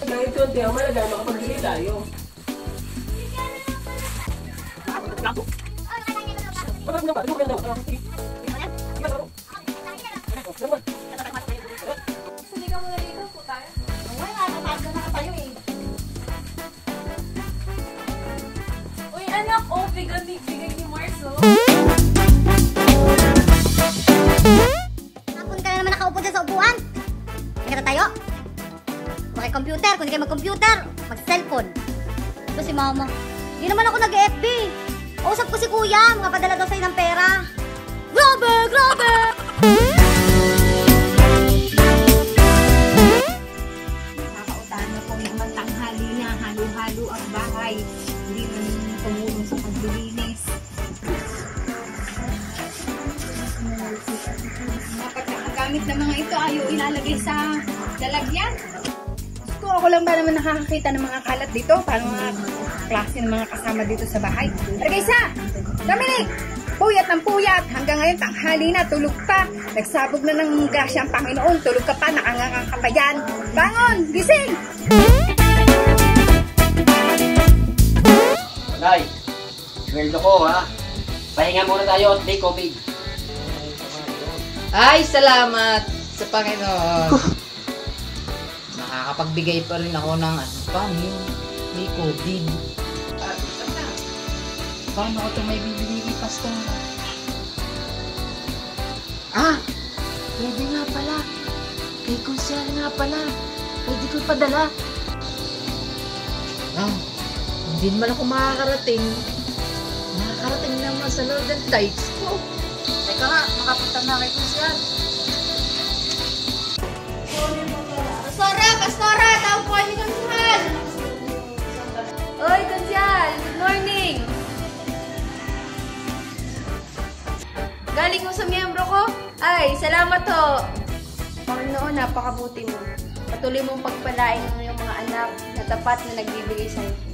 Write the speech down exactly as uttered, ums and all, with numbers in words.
Kahit konti ang malaga, makapagbili tayo. Hindi ka muna dito po tayo. Wala, natago na tayo eh. Uy anak, oh, bigay ni, bigay ni Mars, oh. Hapon ka na naman nakaupo dyan sa upuan. Hindi ka tayo. Maki-computer, kung hindi kayo mag-computer, mag-cellphone. Ito si mama. Hindi naman ako nag-F B. Usap ko si kuya, mga padala daw sa'yo ng pera. Grabe, grabe! Nakakautahan na po naman tanghali na, halo-halo ang bahay. Hindi na tumulong sa paglilinis. Dapat nakagamit na mga ito ayaw ilalagay sa lalagyan. Kung ako lang ba naman nakakakita ng mga kalat dito, paano mga klase ng mga kasama dito sa bahay. Argaysa! Dominic! Puyat ng puyat! Hanggang ngayon tanghali na, tulog pa. Nagsabog na ng gasya ang Panginoon, tulog ka pa, nakangangang ka pa yan. Bangon! Gising! Nay, sweldo ko ha. Pahinga muna tayo at may COVID. Ay, salamat sa Panginoon. Nakakapagbigay pa rin ako ng ano pa, may, may COVID. Ah, paano ako ito may bibigay kay Pastor? Ah, pwede nga pala. Kay Konsyal nga pala. Pwede ko padala. Ah, hindi naman ako makakarating. Makakarating naman sa Northern Tides. Oh, teka nga, makapunta na kay Konsyal. Pastora, Pastora, tawag po ni Konsyal. Oy, Konsyal, good morning. Galing mo sa miyembro ko? Ay, salamat ho. Panginoon, napakabuti mo. Patuloy mong pagpalain mo yung mga anak na tapat na nagbibigay sa'yo.